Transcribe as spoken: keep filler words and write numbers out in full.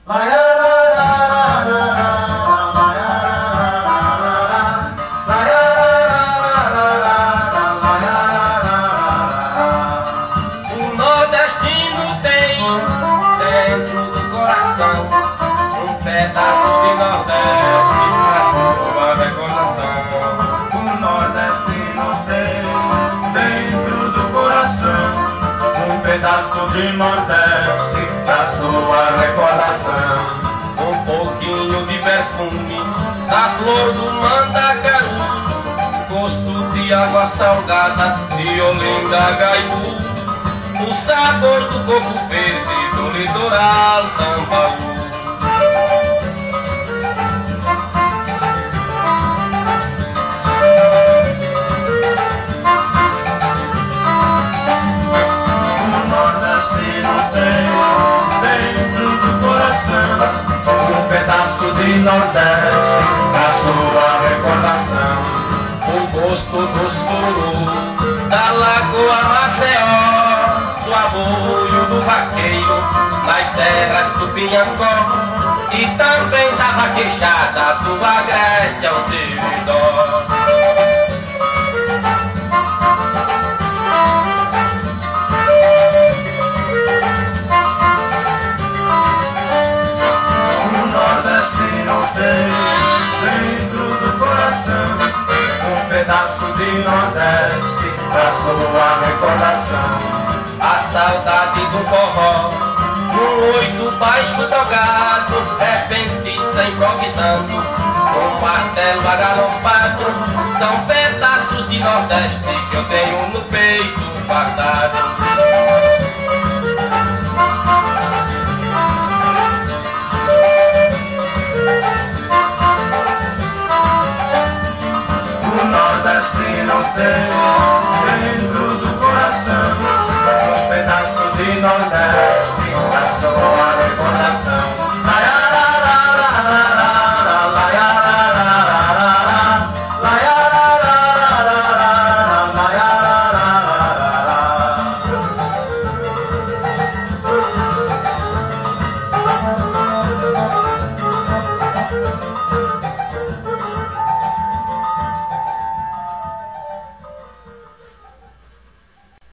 O nordestino tem dentro do coração um pedaço de Nordeste pra sua recordação. O nordestino tem dentro do coração um pedaço de Nordeste pra sua recordação. Um pouquinho de perfume da flor do mandacaru, gosto de água salgada de Olinda Gaibu, o sabor do coco verde do litoral Tambaú. O nordestino tem dentro do coração um pedaço de Nordeste pra sua recordação. O gosto do suru da Lagoa Maceió, do aboio do vaqueiro nas serras do Pinhancó e também da vaquejada do Agreste ao Seridó. O nordestino tem dentro do coração um pedaço de Nordeste pra sua recordação. A saudade do forró, um oito baixo tocado, repentista improvisando, com martelo agalopado, são pedaços de Nordeste que eu tenho no peito guardado. O nordestino tem